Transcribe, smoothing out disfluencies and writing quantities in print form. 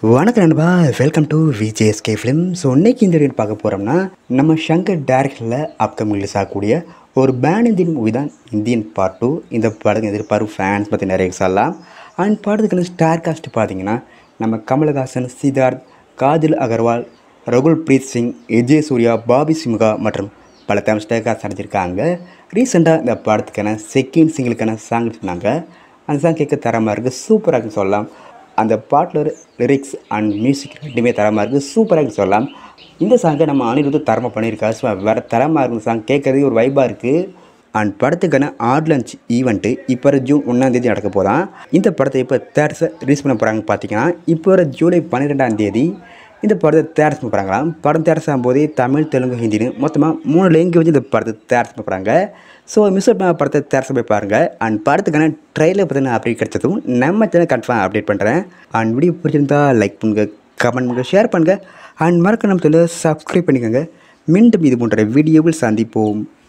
வணக்கம் நண்பா, welcome to V J S K film. So இன்றைக்கி இந்த வீடியோ பார்க்க போகிறோம்னா நம்ம ஷங்கர் டைரக்டரில் அப்கமிங் ரிலீஸ் ஆகக்கூடிய ஒரு பேன் இந்தியன் மூவி தான் இந்தியன் பார்ட் 2. இந்த படத்துக்கு எதிர்பார்ப்பு ஃபேன்ஸ் பற்றி நிறைய சொல்லலாம். அண்ட் படத்துக்கு ஸ்டார் காஸ்ட் பார்த்தீங்கன்னா நம்ம கமல்ஹாசன், சித்தார்த், காஜல் அகர்வால், ரகுல் பிரீத் சிங், விஜய் சூர்யா, பாபி சிம்ஹா மற்றும் பல தமிழ் ஸ்டார் காஸ்ட் நடிச்சிருக்காங்க. ரீசெண்டாக இந்த படத்துக்கான செகண்ட் சிங்கிளுக்கான சாங் சொன்னாங்க. அந்த சாங் கேட்க தரமாக இருக்குது, சூப்பராக இருக்குன்னு சொல்லலாம். அந்த பாட்டில் லிரிக்ஸ் அண்ட் மியூசிக் ரெண்டுமே தரமாக இருக்குது, சூப்பராக இருக்குன்னு சொல்லலாம். இந்த சாங்கை நம்ம அனிருத் தரமாக பண்ணியிருக்காரு. ஸோ வேறு தரமாக இருக்கும் சாங், கேட்குறதுக்கு ஒரு வைபாக இருக்குது. அண்ட் படத்துக்கான ஆட்லன்ச் ஈவெண்ட்டு இப்போ வர ஜூன் 1 நடக்க போதான். இந்த படத்தை இப்போ தேட்டர்ஸை ரிலீஸ் பண்ண போகிறாங்க. பார்த்தீங்கன்னா இப்போ வர ஜூலை 12 இந்த படத்தை தேட்டர்ஸ் பண்ண போகிறாங்களாம். படம் தேட்டர்ஸ் ஆகும்போதே தமிழ், தெலுங்கு, ஹிந்தின்னு மொத்தமாக 3 லாங்குவேஜ் இந்த படத்தை தேட்டர்ஸ் பண்ண போகிறாங்க. ஸோ மிஸ் பண்ண படத்தை தேட்டர்ஸ் போய் பாருங்கள். அண்ட் படத்துக்கான ட்ரெயிலர் பற்றின அப்டேட் கிடைச்சதும் நம்ம சேனல் கன்ஃபார்ம் அப்டேட் பண்ணுறேன். அண்ட் வீடியோ பிடிச்சிருந்தா லைக் பண்ணுங்கள், கமெண்ட் பண்ணுங்கள், ஷேர் பண்ணுங்கள். அண்ட் மறக்க நம்ம சேனலை சப்ஸ்கிரைப் பண்ணிக்கோங்க. மீண்டும் இது போன்ற வீடியோவில் சந்திப்போம்.